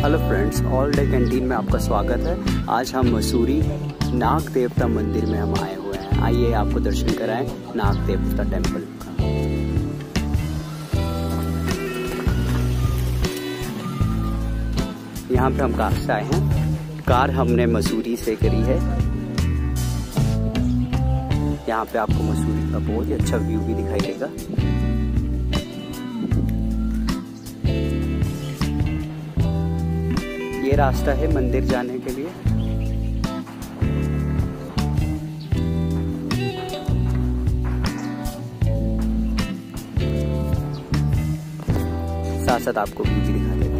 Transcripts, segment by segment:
Hello friends, all day canteen में आपका स्वागत है। आज हम मसूरी नाग देवता मंदिर में हम आए हुए हैं। आइए आपको दर्शन कराएं नाग देवता टेम्पल का। यहाँ पे हम कार से आए हैं। कार हमने मसूरी से करी है। यहाँ पे आपको मसूरी का बहुत ही अच्छा व्यू भी दिखाई देगा। ये रास्ता है मंदिर जाने के लिए। साथ साथ आपको व्यू भी दिखा देते हैं।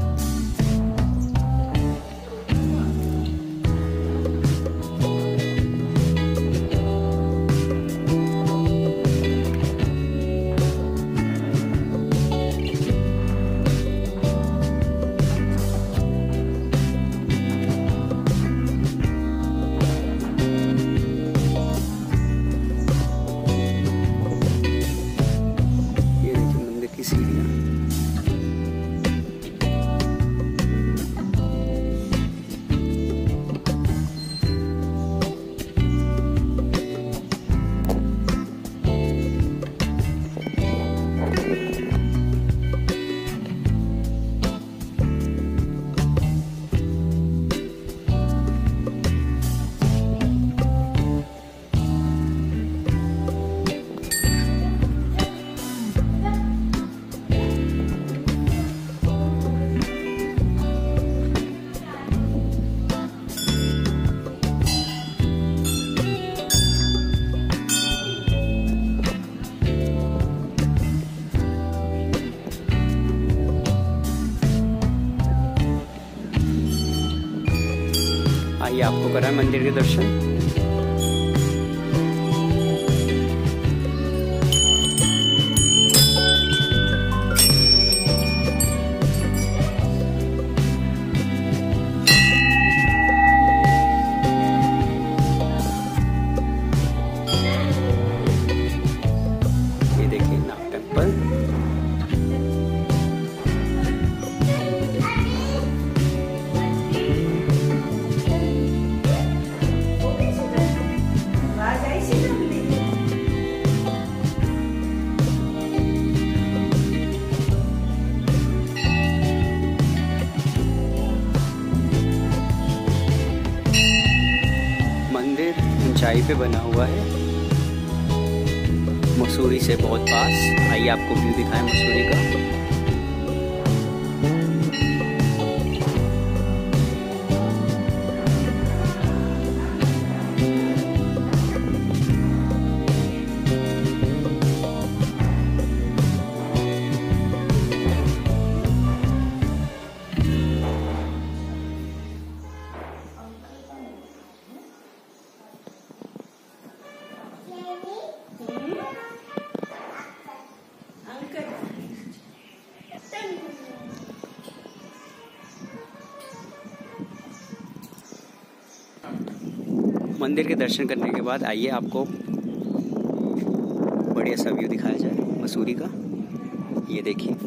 आइए आपको कराएं मंदिर के दर्शन। ये देखिए नाग टेम्पल। मंदिर ऊंचाई पे बना हुआ है, मसूरी से बहुत पास। आइए आपको व्यू दिखाएं मसूरी का। मंदिर के दर्शन करने के बाद आइए आपको बढ़िया सा व्यू दिखाया जाए मसूरी का। ये देखिए,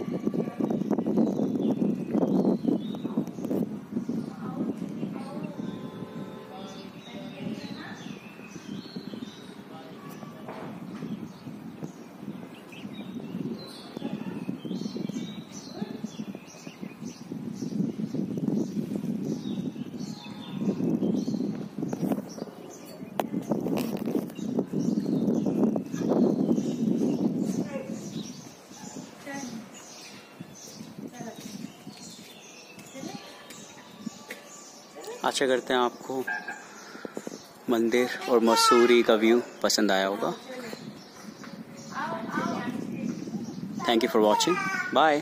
आशा करते हैं आपको मंदिर और मसूरी का व्यू पसंद आया होगा। Thank you for watching. Bye.